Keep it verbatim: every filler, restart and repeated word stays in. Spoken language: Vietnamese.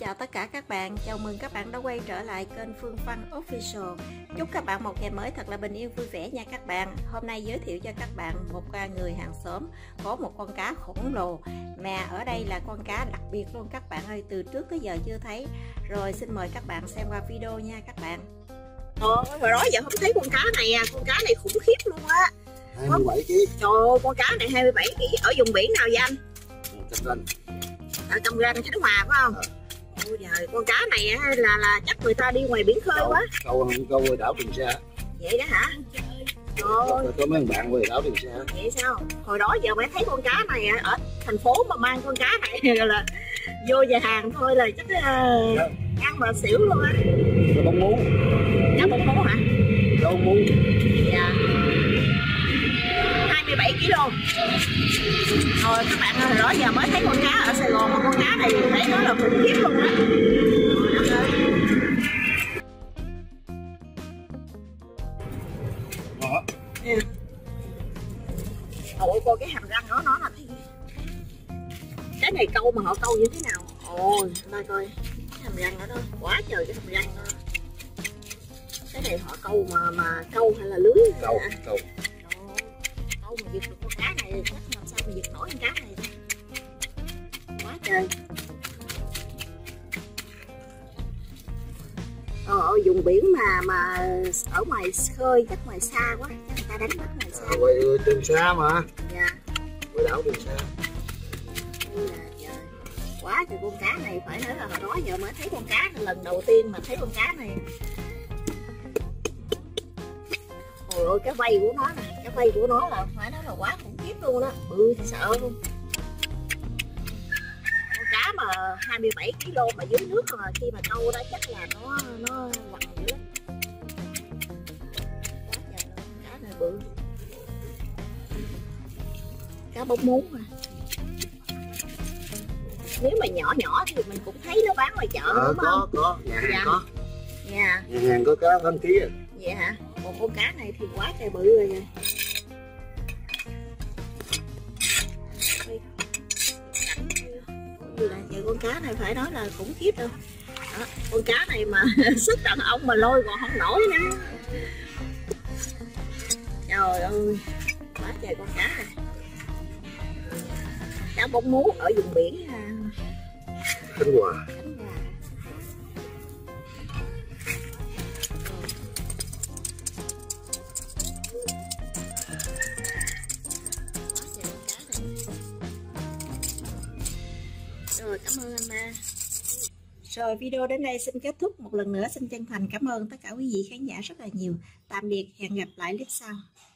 chào tất cả các bạn, chào mừng các bạn đã quay trở lại kênh Phương Văn Official. Chúc các bạn một ngày mới thật là bình yên vui vẻ nha các bạn. Hôm nay giới thiệu cho các bạn một người hàng xóm có một con cá khổng lồ, mà ở đây là con cá đặc biệt luôn các bạn ơi, từ trước tới giờ chưa thấy. Rồi xin mời các bạn xem qua video nha các bạn. Ồ, hồi đó giờ không thấy con cá này à, con cá này khủng khiếp luôn á. hai mươi bảy ki lô. Trời ơi, con cá này hai mươi bảy ki lô. Ở vùng biển nào vậy anh? Cam Ranh. Ở Cam Ranh, Khánh Hòa phải không? À. Ôi giời, con cá này là là chắc người ta đi ngoài biển khơi câu, quá. Câu câu đảo Trường Sa. Vậy đó hả? Ôi. Có mấy bạn quay đảo Trường Sa. Vậy sao? Hồi đó giờ mới thấy con cá này ở thành phố mà mang con cá này là vô nhà hàng thôi là chắc uh, dạ. ăn mà xỉu luôn á. Cá bóng mú. Cá bóng mú hả? Cá bóng mú. Dạ. hai mươi bảy ki lô. Rồi các bạn hồi đó giờ mới thấy con cá ở Sài Gòn mà con cá này thấy nó là khủng khiếp luôn á. Đó. Ừ. Ôi coi cái hàm răng đó nó là cái cái này câu mà họ câu như thế nào? Ôi đây coi cái hàm răng đó đó, quá trời cái hàm răng đó. Cái này họ câu mà mà câu hay là lưới? Câu câu. Câu mà giật được con cá này chắc làm sao mà giật nổi con cá này ta? Quá trời. Ờ, ở vùng biển mà mà ở ngoài khơi chắc ngoài xa quá, chắc người ta đánh bắt ngoài xa. À, quay Trường Sa mà. Dạ. Quay đảo Trường Sa. Ôi là trời. Quá trời con cá này, phải nói là hồi đó giờ mới thấy con cá lần đầu tiên mà thấy con cá này. Ôi ơi, cái vây của nó nè, cái vây của nó là phải nói là quá khủng khiếp luôn đó, bự thì sợ luôn. Con cá mà hai mươi bảy ki lô mà dưới nước mà khi mà câu đó chắc là nó nó quằn dữ lắm. Quá trời luôn, cá này bự. Cá bóng mú mà. Nếu mà nhỏ nhỏ thì mình cũng thấy nó bán ngoài chợ Ờ, đúng có, không? có, nhà hàng dạ. có. Dạ. Nhà hàng có cá tám ký à. Vậy hả? Một con cá này thì quá trời bự rồi vậy. Như là vậy, con cá này phải nói là khủng khiếp đâu. Đó, con cá này mà sức đàn ông mà lôi còn không nổi nữa. Trời ơi, quá trời con cá này. Cá bóng mú ở vùng biển Khánh Hòa. Khánh Hòa. Rồi, cảm ơn anh Ma. Rồi video đến đây xin kết thúc. Một lần nữa xin chân thành cảm ơn tất cả quý vị khán giả rất là nhiều. Tạm biệt, hẹn gặp lại clip sau.